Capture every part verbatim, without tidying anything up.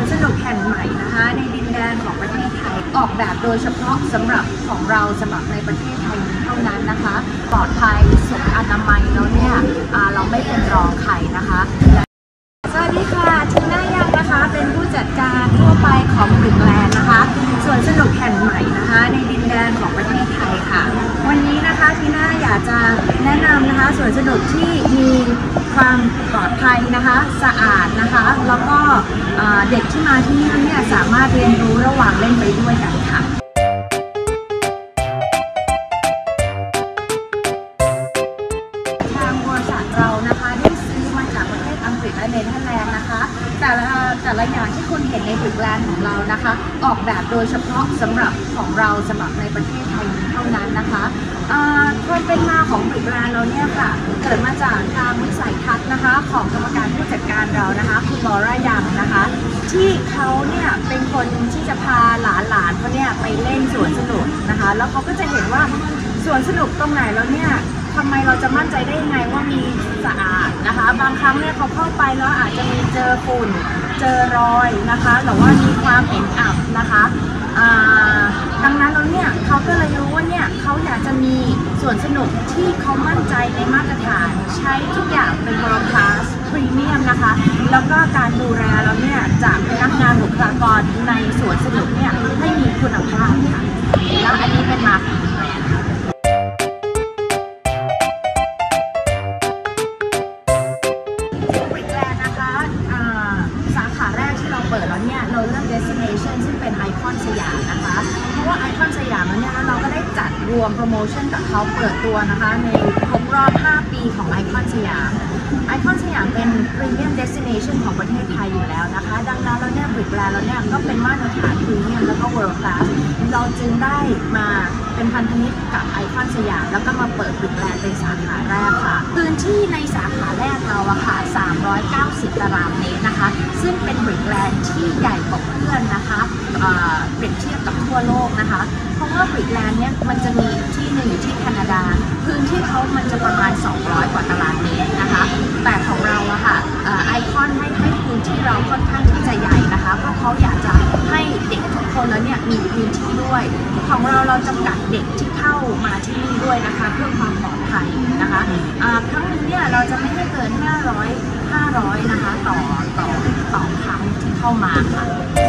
วนสนุกแห่งใหม่นะคะในดินแดนของประเทศไทยออกแบบโดยเฉพาะสำหรับของเราสำหรับในประเทศไทยเท่านั้นนะคะปลอดภัยสุขอนามัยแล้วเนี่ยเราไม่เป็นรองใครนะคะสวัสดีค่ะทีน่ายังนะคะเป็นผู้จัดการทั่วไปของบริกแลนด์นะคะสวนสนุกแห่งใหม่นะคะในดินแดนของประเทศไทยค่ะวันนี้นะคะทีน่าอยากจะแนะนำนะคะสวนสนุกที่มีความปลอดภัยนะคะสะอาดนะคะแล้วก็เด็กที่มาที่นี่เนี่ยสามารถเรียนรู้ระหว่างเล่นไปด้วยกันค่ะทางบริษัทเรานะคะได้ซื้อมาจากประเทศอังกฤษและเนเธอร์แลนด์นะคะแต่ละแต่ละอย่างที่คุณเห็นในบริกแลนด์ของเรานะคะออกแบบโดยเฉพาะสำหรับของเราสำหรับในประเทศไทยเท่านั้นนะคะความเป็นมาของบริกแลนด์เราเนี่ยค่ะเกิดมาจากทางวิสัยทัศน์นะคะของกรรมการผู้จัดการเรานะคะคุณลอร่ายังนะคะที่เขาเนี่ยเป็นคนที่จะพาหลานๆเขาเนี่ยไปเล่นสวนสนุกนะคะแล้วเขาก็จะเห็นว่าสวนสนุกตรงไหนแล้วเนี่ยทำไมเราจะมั่นใจได้ยังไงว่ามีสะอาดนะคะบางครั้งเนี่ยเขาเข้าไปแล้วอาจจะมีเจอฝุ่นเจอรอยนะคะหรือว่ามีความเหม็นอับนะคะดังนั้นแล้วเนี่ยเขาก็เลยรู้ว่าเนี่ยเขาอยากจะมีสวนสนุกที่เขามั่นใจในมาตรฐานใช้ทุกอย่างเป็น world class premium นะคะแล้วก็การดูแลเราเนี่ยจากพนักงานบุคลากรในสวนสนุกเนี่ยให้มีคุณภาพค่ะแล้วอันนี้เป็นมาเปิดแล้วเนี่ยเราเลือก destination ซึ่งเป็นไอคอนสยามนะคะเพราะว่าไอคอนสยามแล้วเนี่ยเราก็ได้จัดรวมโปรโมชั่นกับเขาเปิดตัวนะคะในครบรอบห้าปีของไอคอนสยามไอคอนสยามเป็น premium destination ของประเทศไทยอยู่แล้วนะคะดังนั้นแล้วเนี่ยบริกแลนด์แล้วเนี่ยก็เป็นมาตรฐาน premium แล้วก็ world class เราจึงได้มาเป็นพันธมิตรกับไอคอนสยามแล้วก็มาเปิดบริกแลนด์เป็นสาขาแรกค่ะพื้นที่ในสาขาแรกเราอะค่ะสามร้อยเก้าสิบตารางเมตรนะคะซึ่งเป็นบริกแลนด์ที่ใหญ่กว่าเพื่อนนะคะเปรียบเทียบกับทั่วโลกนะคะเพราะว่าบริกแลนด์เนี่ยมันจะมีที่หนึ่งอยู่ที่แคนาดาพื้นที่เขามันจะประมาณสองร้อยกว่าตารางเมตรนะคะแต่ของเราอะค่ะไอคอนให้ให้พื้นที่เราค่อนข้างที่จะใหญ่นะคะเพราะเขาอยากจะให้เด็กทุกคนแล้วเนี่ยมีพื้นที่ด้วยของเราเราจำกัดเด็กที่เข้ามาที่นี่ด้วยนะคะเพื่อความปลอดภัยนะคะครั้งนึงเนี่ยเราจะไม่ให้เกินห้าร้อย ห้าร้อยนะคะต่อต่อต่อครั้งที่เข้ามาค่ะ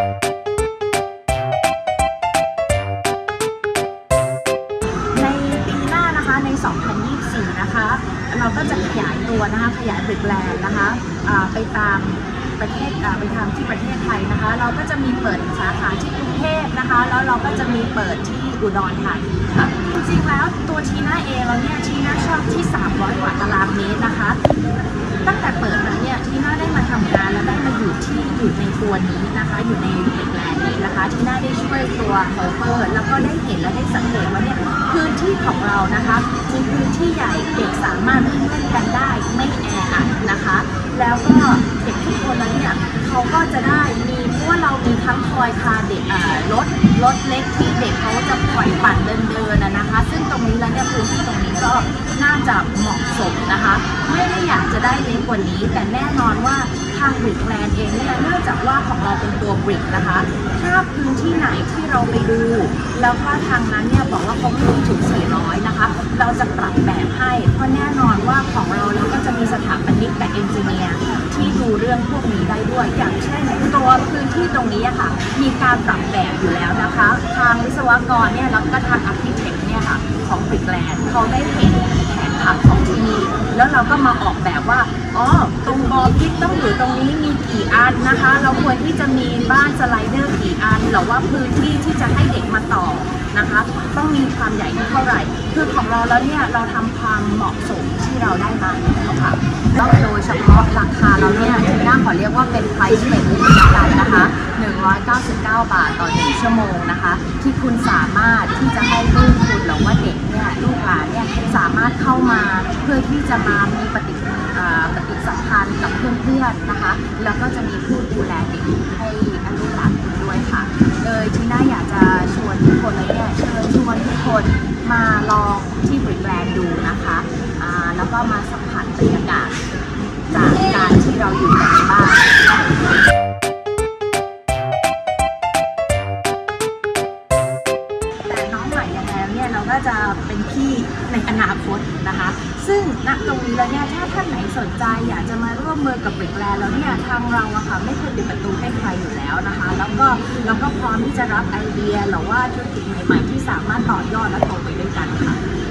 ในปีหน้านะคะในสองพันยี่สิบสี่นะคะเราก็จะขยายตัวนะคะขยายบริกแลนด์นะคะไปตามประเทศไปทางที่ประเทศไทยนะคะเราก็จะมีเปิดสาขาที่กรุงเทพนะคะแล้วเราก็จะมีเปิดที่อุดรธานีค่ะจริงๆแล้วตัวทีน่าเองเราเนี่ยทีน่าชอบที่สามร้อยกว่าตารางเมตรนะคะตั้งแต่เปิดมาเนี่ยทีน่าได้มาทำงานและได้มาอยู่ที่อยู่ในตัวนี้นะคะอยู่ในบริกแลนด์นี้นะคะทีน่าได้ช่วยตัวเฮลเปอร์แล้วก็ได้เห็นและได้สังเกตว่าเนี่ยพื้นที่ของเรานะคะเป็นพื้นที่ใหญ่เด็กสามารถเล่นกันได้ไม่แออัดนะคะแล้วก็เด็กทุกคนแล้วเนี่ยเขาก็จะได้มีเพราะว่าเรามีทั้งคอยพาเด็กรถรถเล็กที่เด็กเขาจะปล่อยปั่นเดินเดินนะคะซึ่งตรงนี้แล้วเนี่ยพื้นที่ตรงนี้ก็น่าจะเหมาะสมนะคะไม่ได้อยากจะได้เล็กกว่านี้แต่แน่นอนว่าทางบริกแลนด์เองเนี่ยเนื่องจากว่าของเราเป็นตัวบริกนะคะถ้าพื้นที่ไหนที่เราไปดูแล้วก็ทางนั้นเนี่ยบอกว่าเขาไม่ถึงสี่ร้อยนะคะเราจะปรับแบบให้เพราะแน่นอนว่าของเราเราก็จะมีสถาปนิกกับเอนจิเนียร์ที่ดูเรื่องพวกนี้ได้ด้วยอย่างเช่นตัวพื้นที่ตรงนี้ค่ะมีการปรับแบบอยู่แล้วนะคะทางวิศวกรเนี่ยแล้วก็ทางอาร์คิเทคเนี่ยค่ะของบริกแลนด์เขาได้เห็นแผนผังของที่นี่แล้วเราก็มาออกแบบว่าอ๋อตรงบอพิกต้องอยู่ตรงนี้มีกี่อันนะคะเราควรที่จะมีบ้านสไลเดอร์กี่อันหรือว่าพื้นที่ที่จะให้เด็กมาต่อนะคะต้องมีความใหญ่เท่าไหร่คือของเราแล้วเนี่ยเราทำความเหมาะสมที่เราได้มาแล้วค่ะแล้วโดยเฉพาะราคาเราเนี่ยทีน่าขอเรียกว่าเป็น price plan กันนะคะหนึ่งร้อยเก้าสิบเก้าบาทต่อหนึ่งชั่วโมงนะคะที่คุณสามารถที่จะให้ลูกคุณหรือว่าเด็กเนี่ยลูกหลานเนี่ยสามารถเข้ามาเพื่อที่จะมามีปฏิปฏิสัมพันธ์กับเพื่อนๆนะคะแล้วก็จะมีผู้ดูแลเด็กให้ลูกหลานคุณด้วยค่ะเลยทีน่าอยากจะชวนทุกคนเลยเนี่ยเชิญชวนทุกคนมาลองที่บริกแลนด์ดูนะคะแล้วก็มาสัมผัสบรรยากาศจากการที่เราอยู่ในบ้านก็จะเป็นพี่ในอนาคตนะคะซึ่งณตรงนี้แล้วเนี่ยถ้าท่านไหนสนใจอยากจะมาร่วมมือกับ Brickland แล้วเนี่ยทางเราอะค่ะไม่เคยปิดประตูให้ใครอยู่แล้วนะคะแล้วก็เราก็พร้อมที่จะรับไอเดียหรือว่าธุรกิจใหม่ๆที่สามารถต่อยอดและโตไปด้วยกันค่ะ